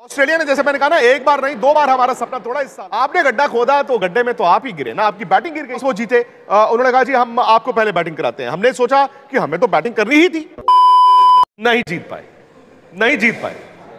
Australia ने, जैसे मैंने कहा ना, एक बार नहीं दो बार हमारा सपना तोड़ा इस साल। आपने गड्ढा खोदा तो गड्ढे में तो आप ही गिरे ना, आपकी बैटिंग गिर गई। वो जीते, उन्होंने कहा जी हम आपको पहले बैटिंग कराते हैं। हमने सोचा कि हमें तो बैटिंग करनी ही थी, नहीं जीत पाए, नहीं जीत पाए,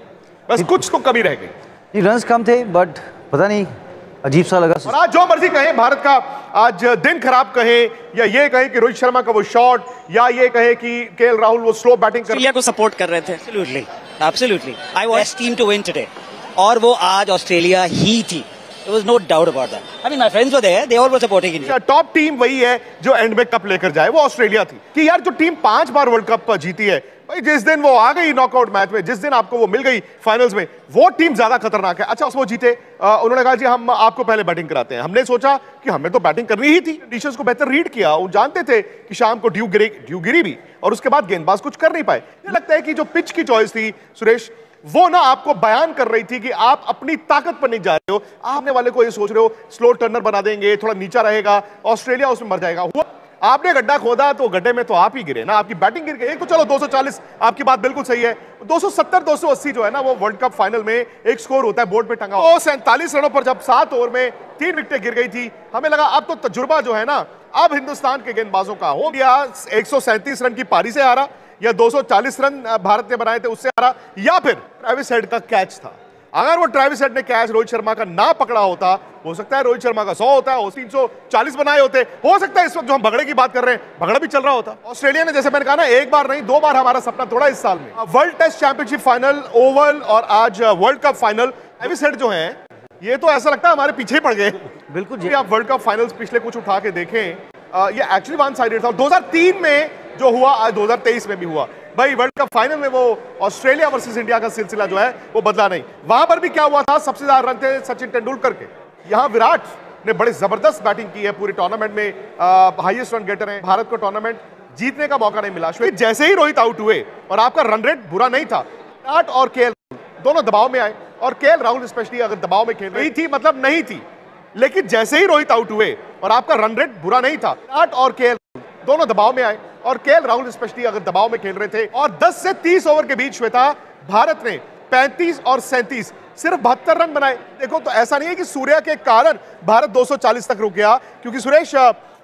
बस कुछ तो कमी रह गई। रन्स कम थे बट पता नहीं अजीब सा लगा। और आज जो मर्जी कहें, भारत का आज दिन खराब कहें, या ये कहें कि रोहित शर्मा का वो शॉट, या ये कहें कि केएल राहुल वो स्लो बैटिंग कर ऑस्ट्रेलिया को सपोर्ट कर रहे थे। Absolutely, absolutely, I want best team to win today, और वो आज ऑस्ट्रेलिया ही थी। There was no doubt about that. I mean, my friends were there. They all were supporting India. Top team वही है जो एंड में कप लेकर जाए, वो ऑस्ट्रेलिया थी। कि यार जो टीम 5 बार वर्ल्ड कप जीती है भाई, जिस दिन वो आ गई नॉकआउट मैच में, जिस दिन आपको वो मिल गई फाइनल्स में, वो टीम ज्यादा खतरनाक है। अच्छा, वो जीते, उन्होंने कहा जी हम आपको पहले बैटिंग कराते हैं। हमने सोचा कि हमें तो बैटिंग करनी ही थी। कंडीशंस को बेहतर रीड किया, वो जानते थे कि शाम को ड्यू गिरी भी, और उसके बाद गेंदबाज कुछ कर नहीं पाए। मुझे लगता है कि जो पिच की चॉइस थी सुरेश, वो ना आपको बयान कर रही थी कि आप अपनी ताकत पर नहीं जा रहे हो। आपने वाले को ये सोच रहे हो स्लो टर्नर बना देंगे, थोड़ा नीचा रहेगा, ऑस्ट्रेलिया उसमें मर जाएगा। हुआ आपने गड्ढा खोदा तो गड्ढे में तो आप ही गिरे ना, आपकी बैटिंग गिर गई। एक तो चलो 240, आपकी बात बिल्कुल सही है। 270 280 जो है ना, वो वर्ल्ड कप फाइनल में एक स्कोर होता है बोर्ड पे टंगा। 47 रनों पर जब 7 ओवर में 3 विकेटें गिर गई थी, हमें लगा अब तो तजुर्बा जो है ना, अब हिंदुस्तान के गेंदबाजों का हो गया। 137 रन की पारी से हारा, या 240 रन भारत ने बनाए थे उससे हारा, या फिर ट्रेविस हेड का कैच था। अगर वो ट्रेविस हेड ने कैच रोहित शर्मा का ना पकड़ा होता, हो सकता है रोहित शर्मा का 100 होता है, 340 बनाए होते। हो सकता है इस वक्त जो हम भगड़े की बात कर रहे हैं, भगड़ा भी चल रहा होता। ऑस्ट्रेलिया ने, जैसे मैंने कहा ना, एक बार नहीं दो बार हमारा सपना तोड़ा इस साल में। World test championship final, Oval, और आज world cup final. Travis Head जो है, ये तो ऐसा लगता है हमारे पीछे ही पड़ गए। बिल्कुल जी, आप वर्ल्ड कप फाइनल्स पिछले कुछ उठा के देखें, ये एक्चुअली वन साइडेड था। 2003 में जो हुआ, आज 2023 में भी हुआ। भाई वर्ल्ड कप फाइनल में वो ऑस्ट्रेलिया वर्सेस इंडिया का सिलसिला जो है वो बदला नहीं। वहां पर भी क्या हुआ था, सबसे ज्यादा रन थे सचिन तेंदुलकर के। यहां विराट ने बड़े जबरदस्त बैटिंग की है पूरे टूर्नामेंट में, हाईएस्ट रन गेटर है। भारत को टूर्नामेंट जीतने का मौका नहीं मिला। जैसे ही रोहित आउट हुए, और आपका रन रेट बुरा नहीं था, विराट और केएल दोनों दबाव में आए, और केएल राहुल स्पेशली अगर दबाव में खेल रही थी, मतलब नहीं थी, लेकिन जैसे ही रोहित आउट हुए, और आपका रन रेट बुरा नहीं था, विराट और केएल दोनों दबाव में आए, और केएल राहुल स्पेशली अगर दबाव में खेल रहे थे, और 10 से 30 ओवर के बीच श्वेता, भारत ने 35 और 37 सिर्फ 72 रन बनाए। देखो, तो ऐसा नहीं है कि सूर्या के कारण भारत 240 तक रुक गया, क्योंकि सुरेश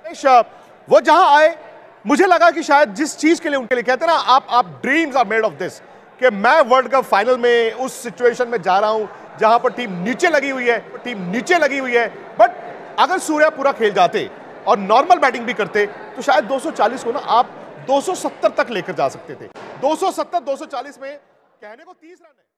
वो जहां आए, मुझे लगा कि शायद जिस चीज के लिए उनके लिए कहते हैं ना, आप dreams are made of this, कि मैं वर्ल्ड कप फाइनल में उस सिचुएशन में जा रहा हूं जहां पर टीम नीचे लगी हुई है, बट अगर सूर्या पूरा खेल जाते और नॉर्मल बैटिंग भी करते, तो शायद 240 को ना आप 270 तक लेकर जा सकते थे। 270 240 में कहने को 30 रन है।